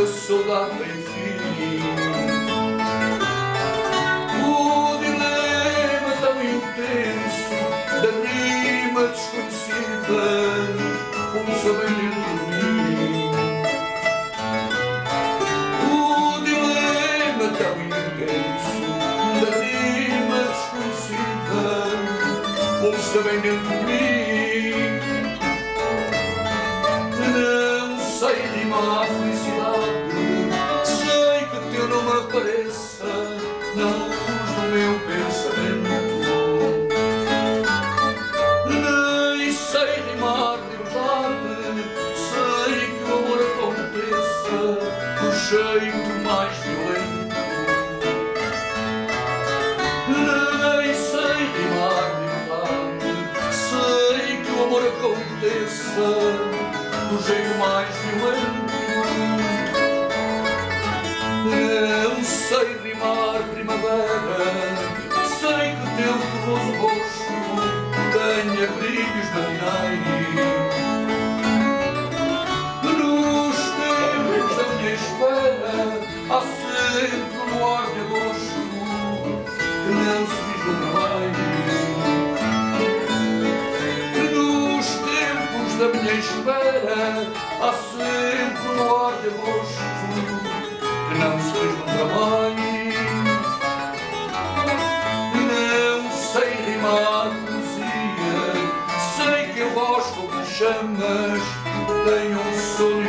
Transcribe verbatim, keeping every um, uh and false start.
a saudade tem fim. O dilema tão intenso da rima desconhecida, como sabem dentro de mim. O dilema tão intenso da rima desconhecida, como sabem dentro de mim. Não sei rimar a felicidade, sei que teu nome apareça na luz do meu pensamento. Nem sei rimar liberdade, sei que o amor aconteça do jeito mais violento. Nem sei rimar liberdade, sei que o amor aconteça do jeito mais violento. Não sei rimar primavera, sei que teu formoso rosto tenha brilhos matinais. Nos tempos da minha espera há sempre um ar de agosto que não se vislumbra mais. Nos tempos da minha espera há sempre um ar de agosto que não se vislumbra mais. Não sei rimar poesia, sei que a voz como chamas tem um sono